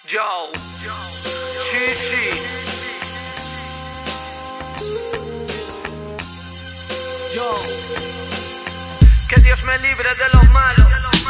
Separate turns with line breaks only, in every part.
Yo, Chichi. Yo, que Dios me libre de lo malo.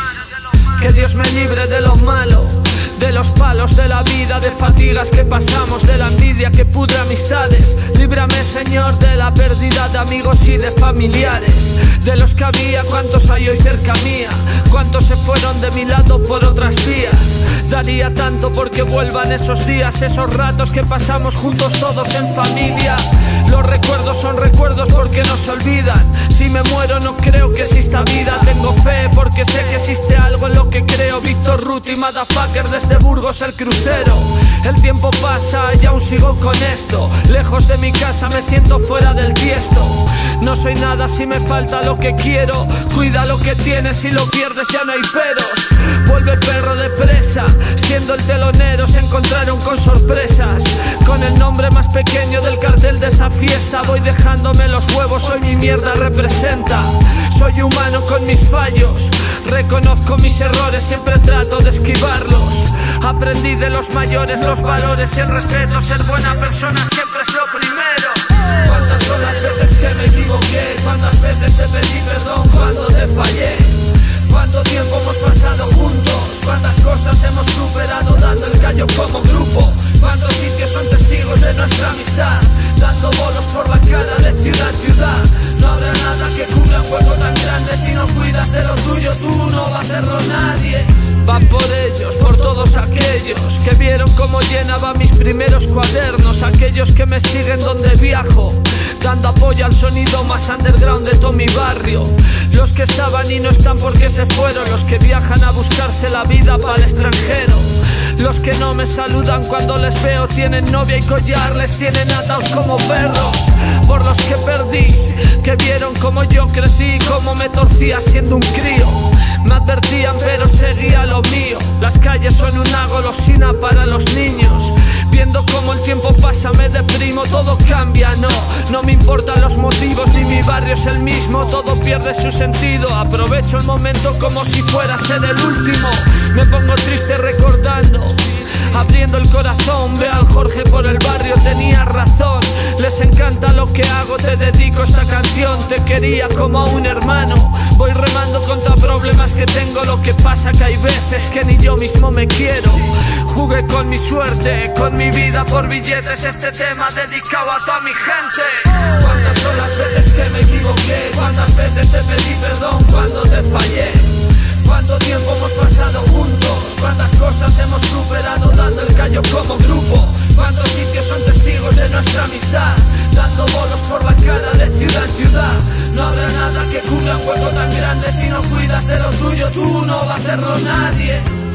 Que Dios me libre de lo malo, de los palos de la vida, de fatigas que pasamos, de la envidia que pudre amistades. Líbrame, Señor, de la pérdida de amigos y de familiares. De los que había, cuántos hay hoy cerca mía, cuántos se fueron de mi lado por otras vías. Daría tanto porque vuelvan esos días, esos ratos que pasamos juntos todos en familia. Los recuerdos son recuerdos porque no se olvidan. Si me muero no creo que exista vida. Tengo fe porque sé que existe algo en lo que creo. Víctor Ruti, motherfucker, desde Burgos el crucero. El tiempo pasa y aún sigo con esto. Lejos de mi casa me siento fuera del tiesto. No soy nada si me falta lo que quiero. Cuida lo que tienes, si lo pierdes ya no hay peros. Vuelve perro de presa, siendo el telonero se encontraron con sorpresas. Con el nombre más pequeño del cartel de esa fiesta voy dejándome los huevos, hoy mi mierda representa. Soy humano con mis fallos, reconozco mis errores, siempre trato de esquivarlos. Aprendí de los mayores los valores y el respeto, ser buena persona siempre es lo primero. Cuántas son las veces que me equivoqué, cuántas veces te pedí perdón cuando te fallé. Cuánto tiempo hemos pasado juntos, cuántas cosas hemos superado dando el callo como grupo. Cuántos sitios son testigos de nuestra amistad, dando bolos por la cara de ciudad en ciudad. No habrá nada que cubra un hueco tan grande, si no cuidas de lo tuyo tú no va a hacerlo nadie. Va por ellos, por todos aquellos que vieron cómo llenaba mis primeros cuadernos, aquellos que me siguen donde viajo, dando apoyo al sonido más underground de todo mi barrio. Los que estaban y no están porque se fueron, los que viajan a buscarse la vida para el extranjero. Los que no me saludan cuando les veo, tienen novia y collar, les tienen atados como perros. Por los que perdí, que vieron como yo crecí, como me torcía siendo un crío. Me advertían pero seguía lo mío. Las calles son una golosina para los niños. Viendo cómo el tiempo pasa me deprimo, todo cambia, no me importan los motivos ni mi barrio es el mismo. Todo pierde su sentido, aprovecho el momento como si fuera a ser el último. Me pongo triste recordando, abriendo el corazón, veo al Jorge por el barrio, tenía razón. Les encanta lo que hago, te dedico esta canción. Te quería como a un hermano, voy remando contra problemas que tengo. Lo que pasa que hay veces que ni yo mismo me quiero. Jugué con mi suerte, con mi vida por billetes. Este tema dedicado a toda mi gente. Cuántas son las veces que me equivoqué, cuántas veces te pedí perdón cuando te fallé. Cuánto tiempo hemos pasado juntos, cuántas cosas hemos superado dando el callo como grupo. Cuántos sitios son testigos de nuestra amistad, dando bolos por la cara de ciudad en ciudad. No habrá nada que cubra un hueco tan grande, si no cuidas de lo tuyo tú no va a hacerlo nadie.